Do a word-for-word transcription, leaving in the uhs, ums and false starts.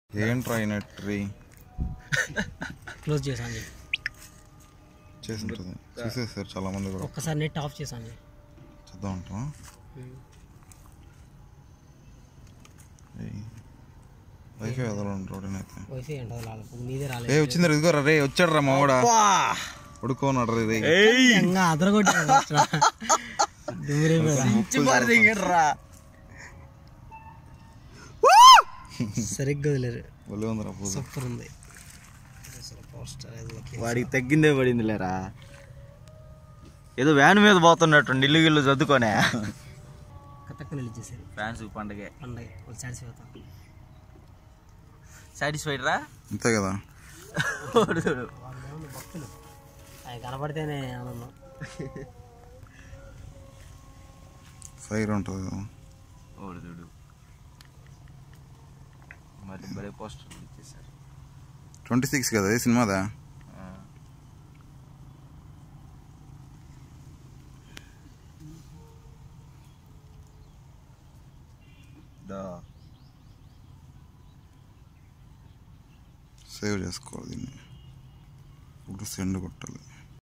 ఏంట్రా నెట్రీ క్లోజ్ చేసాను చేసి ఉంటుంది చూసేసారు చాలా మంది కూడా. ఒక్కసారి నెట్ ఆఫ్ చేసాను చూద్దాం అంటావా? వైఫై వదలండి రోడ్డునైతే. వైఫై నీదే రాలేదు. ఏ వచ్చింది ఇదిగో రే వచ్చాడు రా మావాడా ఉడుకోన్నాడు రే అదరగొట్టి సరిగ్గా వదిలేరు. సూపర్ ఉంది. వాడికి తగ్గిందే పడింది లేరా. ఏదో వ్యాన్ మీద పోతున్నట్టు ఇల్లు గిల్లు చదువుకోనే ఫ్యాన్స్ పండగ పండగ సాటిస్ఫైడ్ రా అంతే కదా. భక్తులు అవి కనపడితేనే ఆనందం. ఫైర్ ఉంటుంది కదా. ఓడుదుడు మరి బడే పోస్టర్ ఇచ్చేసారు. ట్వంటీ సిక్స్ కదా ఈ సినిమాదా. సేవ్ చేసుకోవాలి దీన్ని. ఇప్పుడు సెండ్ కొట్టాలి.